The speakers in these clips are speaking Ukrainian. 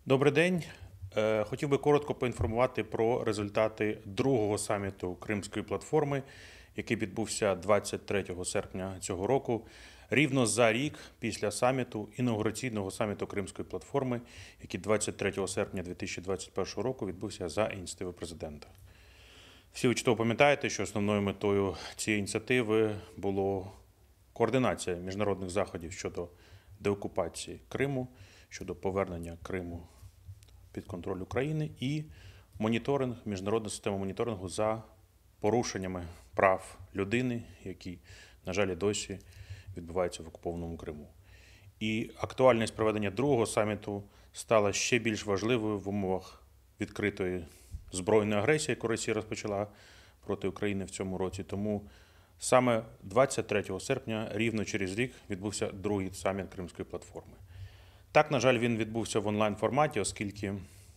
Добрий день. Хотів би коротко поінформувати про результати другого саміту Кримської платформи, який відбувся 23 серпня цього року, рівно за рік після саміту, інаугураційного саміту Кримської платформи, який 23 серпня 2021 року відбувся за ініціативи президента. Всі ви чудово пам'ятаєте, що основною метою цієї ініціативи було координація міжнародних заходів щодо деокупації Криму, щодо повернення Криму під контроль України і моніторинг, міжнародна система моніторингу за порушеннями прав людини, які, на жаль, досі відбуваються в окупованому Криму. І актуальність проведення другого саміту стала ще більш важливою в умовах відкритої збройної агресії, яку Росія розпочала проти України в цьому році. Тому саме 23 серпня, рівно через рік, відбувся другий саміт Кримської платформи. Так, на жаль, він відбувся в онлайн-форматі, оскільки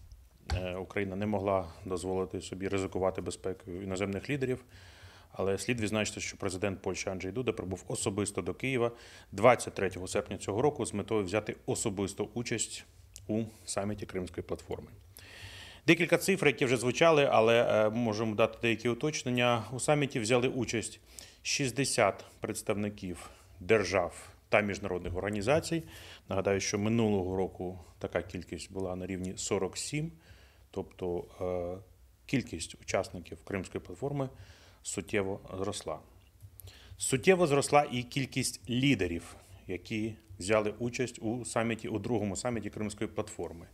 Україна не могла дозволити собі ризикувати безпекою іноземних лідерів. Але слід відзначити, що президент Польщі Анджей Дуда прибув особисто до Києва 23 серпня цього року з метою взяти особисту участь у саміті Кримської платформи. Декілька цифр, які вже звучали, але можемо дати деякі уточнення. У саміті взяли участь 60 представників держав та міжнародних організацій. Нагадаю, що минулого року така кількість була на рівні 47, тобто кількість учасників Кримської платформи суттєво зросла. Суттєво зросла і кількість лідерів, які взяли участь у саміті, у другому саміті Кримської платформи.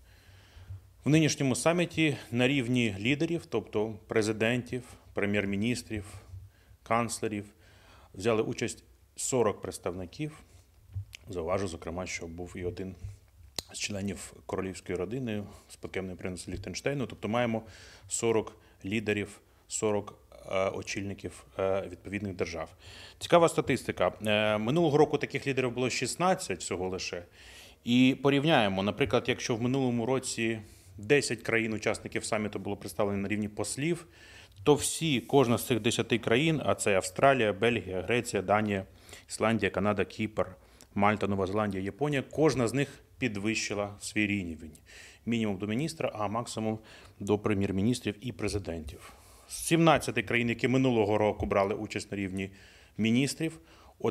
В нинішньому саміті на рівні лідерів, тобто президентів, прем'єр-міністрів, канцлерів, взяли участь 40 представників. Зауважу, зокрема, що був і один з членів королівської родини, спадкоємний принц Ліхтенштейну. Тобто маємо 40 лідерів, 40 очільників відповідних держав. Цікава статистика. Минулого року таких лідерів було 16 всього лише. І порівняємо, наприклад, якщо в минулому році 10 країн-учасників саміту було представлено на рівні послів, то кожна з цих 10 країн, а це Австралія, Бельгія, Греція, Данія, Ісландія, Канада, Кіпр, Мальта, Нова Зеландія, Японія, кожна з них підвищила свій рівень. Мінімум до міністра, а максимум до прем'єр-міністрів і президентів. З 17 країн, які минулого року брали участь на рівні міністрів,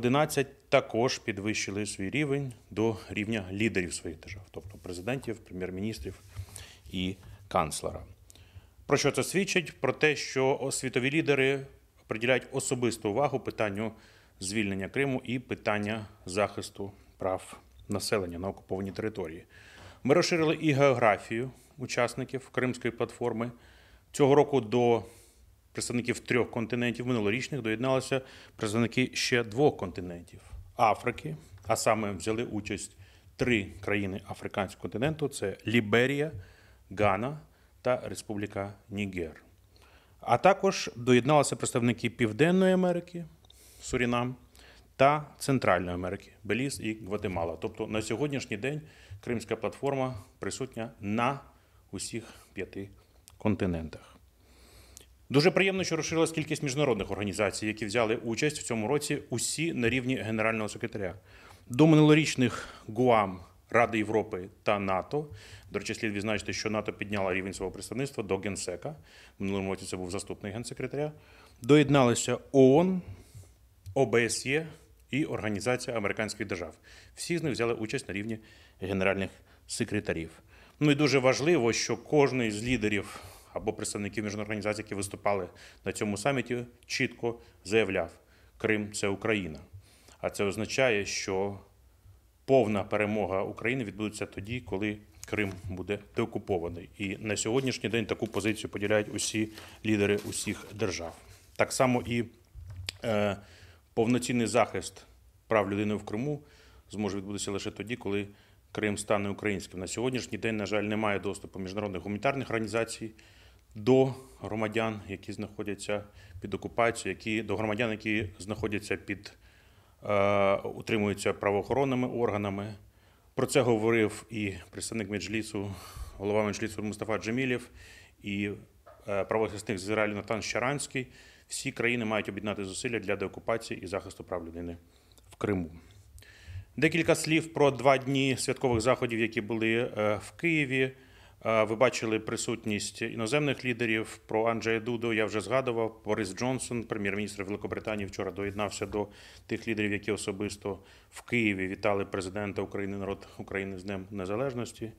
11 також підвищили свій рівень до рівня лідерів своїх держав, тобто президентів, прем'єр-міністрів і канцлера. Про що це свідчить? Про те, що світові лідери приділяють особисту увагу питанню звільнення Криму і питання захисту прав населення на окупованій території. Ми розширили і географію учасників Кримської платформи. Цього року до представників 3 континентів минулорічних доєдналися представники ще 2 континентів – Африки, а саме взяли участь 3 країни африканського континенту – це Ліберія, Гана та Республіка Нігер. А також доєдналися представники Південної Америки, Сурінам, та Центральної Америки, Беліз і Гватемала. Тобто на сьогоднішній день Кримська платформа присутня на усіх 5 континентах. Дуже приємно, що розширилась кількість міжнародних організацій, які взяли участь в цьому році, усі на рівні Генерального секретаря. До минулорічних ГУАМ, Ради Європи та НАТО. До речі, слід відзначити, що НАТО підняло рівень свого представництва до Генсека. В минулому році це був заступник генсекретаря. Доєдналися ООН, ОБСЄ і Організація американських держав. Всі з них взяли участь на рівні генеральних секретарів. Ну і дуже важливо, що кожен з лідерів або представників міжнародних організацій, які виступали на цьому саміті, чітко заявляв: Крим – це Україна. А це означає, що повна перемога України відбудеться тоді, коли Крим буде деокупований. І на сьогоднішній день таку позицію поділяють усі лідери усіх держав. Так само і повноцінний захист прав людини в Криму зможе відбутися лише тоді, коли Крим стане українським. На сьогоднішній день, на жаль, немає доступу міжнародних гуманітарних організацій до громадян, які знаходяться під окупацією, до громадян, які знаходяться утримуються правоохоронними органами. Про це говорив і представник Меджлісу, голова Меджлісу Мустафа Джемілєв, і правозахисник з Ізраїлю Натан Щаранський. Всі країни мають об'єднати зусилля для деокупації і захисту прав людини в Криму. Декілька слів про 2 дні святкових заходів, які були в Києві. Ви бачили присутність іноземних лідерів. Про Анджея Дуду я вже згадував. Борис Джонсон, прем'єр-міністр Великобританії, вчора доєднався до тих лідерів, які особисто в Києві вітали президента України, народ України з Днем Незалежності.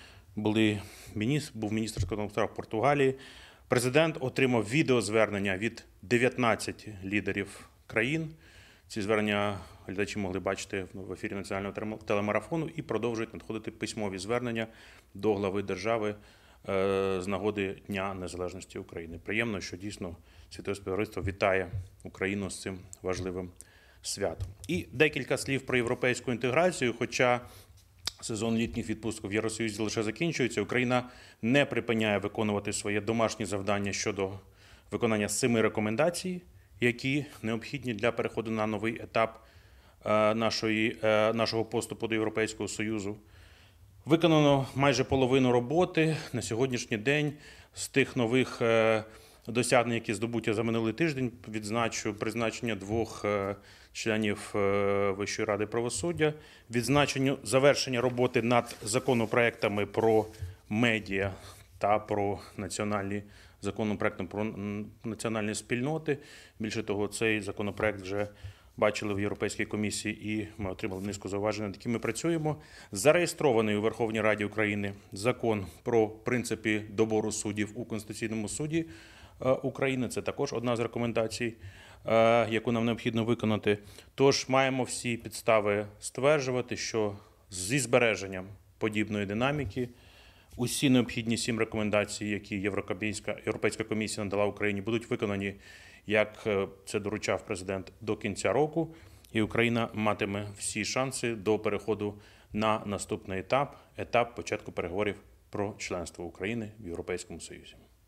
Був міністр закордонних справ Португалії. Президент отримав відеозвернення від 19 лідерів країн. Ці звернення глядачі могли бачити в ефірі національного телемарафону, і продовжують надходити письмові звернення до глави держави з нагоди Дня Незалежності України. Приємно, що дійсно світове співтовариство вітає Україну з цим важливим святом. І декілька слів про європейську інтеграцію, хоча сезон літніх відпусток в Євросоюзі лише закінчується, Україна не припиняє виконувати своє домашнє завдання щодо виконання 7 рекомендацій, які необхідні для переходу на новий етап нашого поступу до Європейського Союзу. Виконано майже половину роботи на сьогоднішній день. З тих нових досягнень, які здобуті за минулий тиждень, відзначу призначення 2 членів Вищої ради правосуддя, відзначенню завершення роботи над законопроектами про медіа та про законопроектом про національні спільноти. Більше того, цей законопроект вже бачили в Європейській комісії, і ми отримали низку зауважень, над якими ми працюємо. Зареєстрований у Верховній Раді України закон про принципи добору суддів у Конституційному суді України. Це також одна з рекомендацій, яку нам необхідно виконати. Тож маємо всі підстави стверджувати, що зі збереженням подібної динаміки усі необхідні 7 рекомендацій, які Європейська комісія надала Україні, будуть виконані, як це доручав президент, до кінця року. І Україна матиме всі шанси до переходу на наступний етап початку переговорів про членство України в Європейському Союзі.